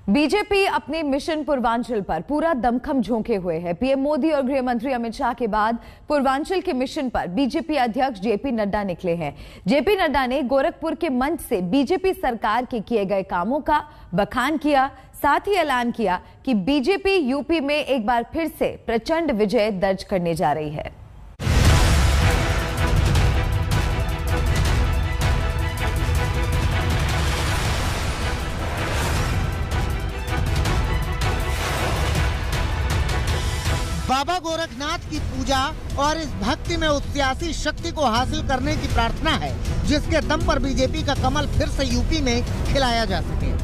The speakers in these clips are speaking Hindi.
बीजेपी अपने मिशन पूर्वांचल पर पूरा दमखम झोंके हुए है। पीएम मोदी और गृह मंत्री अमित शाह के बाद पूर्वांचल के मिशन पर बीजेपी अध्यक्ष जेपी नड्डा निकले हैं। जेपी नड्डा ने गोरखपुर के मंच से बीजेपी सरकार के किए गए कामों का बखान किया, साथ ही ऐलान किया कि बीजेपी यूपी में एक बार फिर से प्रचंड विजय दर्ज करने जा रही है। बाबा गोरखनाथ की पूजा और इस भक्ति में उस सियासी शक्ति को हासिल करने की प्रार्थना है जिसके दम पर बीजेपी का कमल फिर से यूपी में खिलाया जा सके।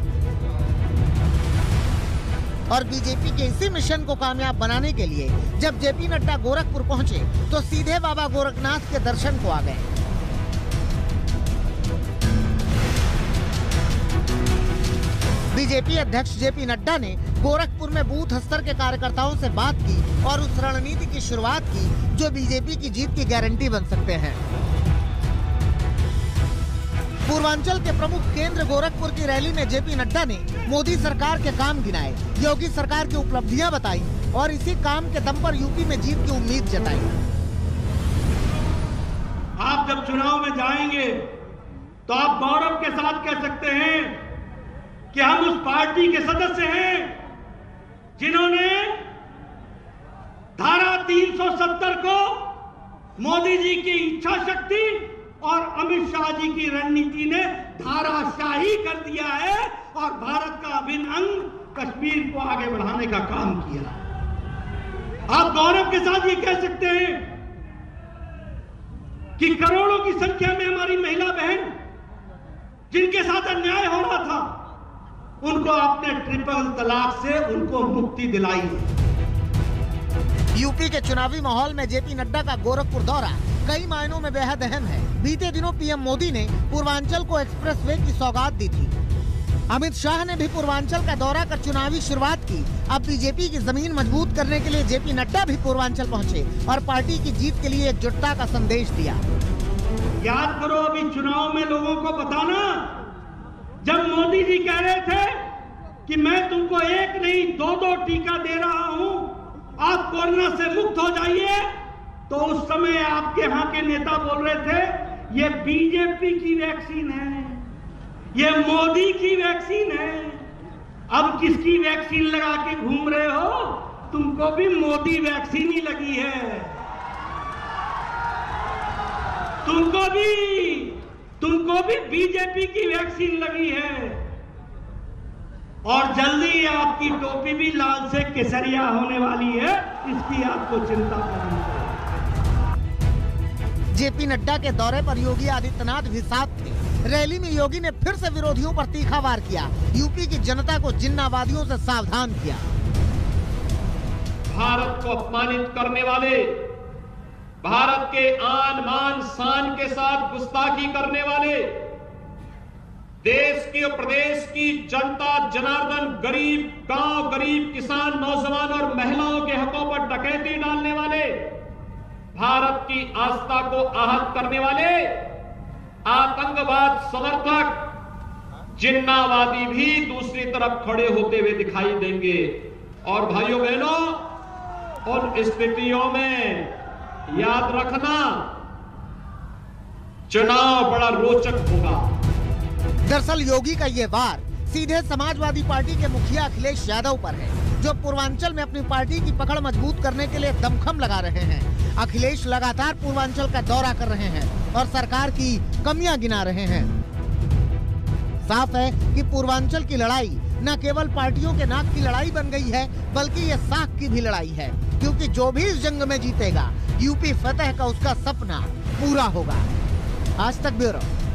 और बीजेपी के इसी मिशन को कामयाब बनाने के लिए जब जेपी नड्डा गोरखपुर पहुंचे तो सीधे बाबा गोरखनाथ के दर्शन को आ गए। बीजेपी अध्यक्ष जेपी नड्डा ने गोरखपुर में बूथ स्तर के कार्यकर्ताओं से बात की और उस रणनीति की शुरुआत की जो बीजेपी की जीत की गारंटी बन सकते हैं। पूर्वांचल के प्रमुख केंद्र गोरखपुर की रैली में जेपी नड्डा ने मोदी सरकार के काम गिनाए, योगी सरकार की उपलब्धियां बताई और इसी काम के दम पर यूपी में जीत की उम्मीद जताई। आप जब चुनाव में जाएंगे तो आप गौरव के साथ कह सकते हैं कि हम उस पार्टी के सदस्य हैं जिन्होंने धारा 370 को मोदी जी की इच्छा शक्ति और अमित शाह जी की रणनीति ने धाराशाही कर दिया है और भारत का अभिन्न अंग कश्मीर को आगे बढ़ाने का काम किया। आप गौरव के साथ ये कह सकते हैं कि करोड़ों की संख्या में हमारी महिला बहन जिनके साथ अन्याय हो रहा था उनको आपने ट्रिपल तलाक से उनको मुक्ति दिलाई है। यूपी के चुनावी माहौल में जेपी नड्डा का गोरखपुर दौरा कई मायनों में बेहद अहम है। बीते दिनों पीएम मोदी ने पूर्वांचल को एक्सप्रेसवे की सौगात दी थी। अमित शाह ने भी पूर्वांचल का दौरा कर चुनावी शुरुआत की। अब बीजेपी की जमीन मजबूत करने के लिए जेपी नड्डा भी पूर्वांचल पहुंचे और पार्टी की जीत के लिए एकजुटता का संदेश दिया। याद करो अभी चुनाव में लोगों को बताना, जब मोदी जी कह रहे थे कि मैं तुमको एक नहीं दो टीका दे रहा हूं, आप कोरोना से मुक्त हो जाइए, तो उस समय आपके यहां के नेता बोल रहे थे ये बीजेपी की वैक्सीन है, ये मोदी की वैक्सीन है। अब किसकी वैक्सीन लगा के घूम रहे हो? तुमको भी मोदी वैक्सीन ही लगी है। तुमको भी बीजेपी की वैक्सीन लगी है और जल्दी आपकी टोपी भी लाल से केसरिया होने वाली है, इसकी आपको चिंता करनी है। जेपी नड्डा के दौरे पर योगी आदित्यनाथ भी साथ थे। रैली में योगी ने फिर से विरोधियों पर तीखा वार किया, यूपी की जनता को जिन्नावादियों से सावधान किया। भारत को अपमानित करने वाले, भारत के आन मान शान के साथ गुस्ताखी करने वाले, देश की और प्रदेश की जनता जनार्दन, गरीब गांव, गरीब किसान, नौजवान और महिलाओं के हकों पर डकैती डालने वाले, भारत की आस्था को आहत करने वाले आतंकवाद समर्थक जिन्नावादी भी दूसरी तरफ खड़े होते हुए दिखाई देंगे। और भाइयों बहनों, उन स्थितियों में याद रखना चुनाव बड़ा रोचक होगा। दरअसल योगी का ये वार सीधे समाजवादी पार्टी के मुखिया अखिलेश यादव पर है, जो पूर्वांचल में अपनी पार्टी की पकड़ मजबूत करने के लिए दमखम लगा रहे हैं। अखिलेश लगातार पूर्वांचल का दौरा कर रहे हैं और सरकार की कमियां गिना रहे हैं। साफ है कि पूर्वांचल की लड़ाई न केवल पार्टियों के नाक की लड़ाई बन गई है, बल्कि ये साख की भी लड़ाई है, क्योंकि जो भी इस जंग में जीतेगा यूपी फतेह का उसका सपना पूरा होगा। आज तक ब्यूरो।